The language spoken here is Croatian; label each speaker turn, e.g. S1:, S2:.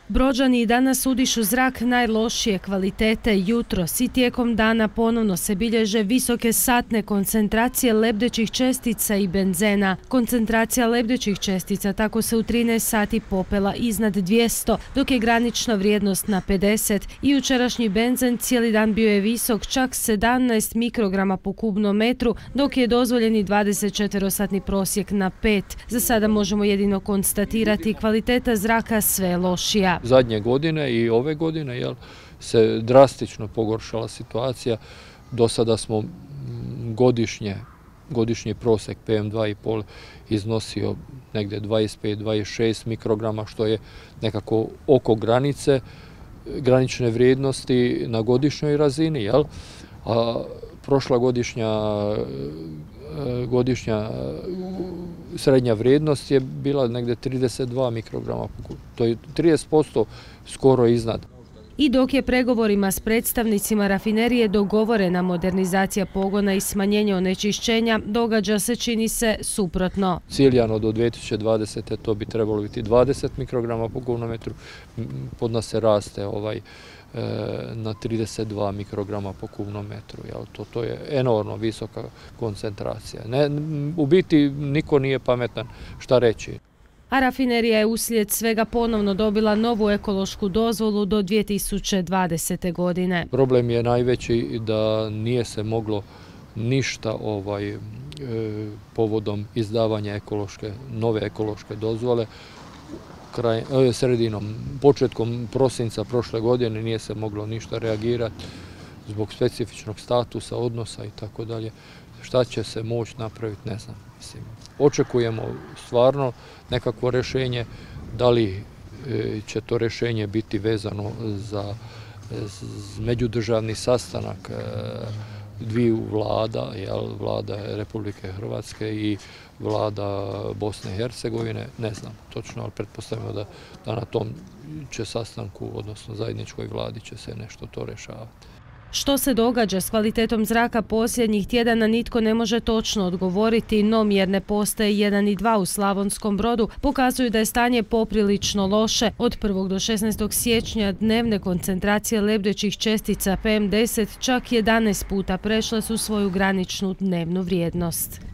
S1: Brođani i danas udišu zrak najlošije kvalitete. Jutros i tijekom dana ponovno se bilježe visoke satne koncentracije lebdećih čestica i benzena. Koncentracija lebdećih čestica tako se u 13 sati popela iznad 200, dok je granična vrijednost na 50. I jučerašnji benzen cijeli dan bio je visok, čak 17 mikrograma po kubnom metru, dok je dozvoljeni 24-satni prosjek na 5. Za sada možemo jedino konstatirati kvaliteta zraka sve lošija.
S2: Zadnje godine i ove godine se drastično pogoršala situacija. Do sada smo godišnji prosjek PM2,5 iznosio negdje 25-26 mikrograma, što je nekako oko granične vrijednosti na godišnjoj razini. A prošla godišnja srednja vrijednost je bila negdje 32 mikrograma. To je 30% skoro iznad.
S1: I dok je pregovorima s predstavnicima rafinerije dogovorena modernizacija pogona i smanjenje onečišćenja, događa se, čini se, suprotno.
S2: Ciljano do 2020. to bi trebalo biti 20 mikrograma po kubnom metru, kod nas se raste na 32 mikrograma po kubnom metru. To je enormno visoka koncentracija. U biti niko nije pametan šta reći.
S1: A rafinerija je uslijed svega ponovno dobila novu ekološku dozvolu do 2020. godine.
S2: Problem je najveći da nije se moglo ništa povodom izdavanja nove ekološke dozvole. Početkom prosinca prošle godine nije se moglo ništa reagirati zbog specifičnog statusa, odnosa i tako dalje. Šta će se moći napraviti, ne znam. Očekujemo stvarno nekakvo rješenje, da li će to rješenje biti vezano za međudržavni sastanak dviju vlada, vlada Republike Hrvatske i vlada Bosne i Hercegovine, ne znam točno, ali pretpostavljamo da na tom će sastanku, odnosno zajedničkoj vladi, će se nešto to rješavati.
S1: Što se događa s kvalitetom zraka posljednjih tjedana nitko ne može točno odgovoriti, no mjerne postaje 1 i 2 u Slavonskom Brodu pokazuju da je stanje poprilično loše. Od 1. do 16. siječnja dnevne koncentracije lebdećih čestica PM10 čak 11 puta prešle su svoju graničnu dnevnu vrijednost.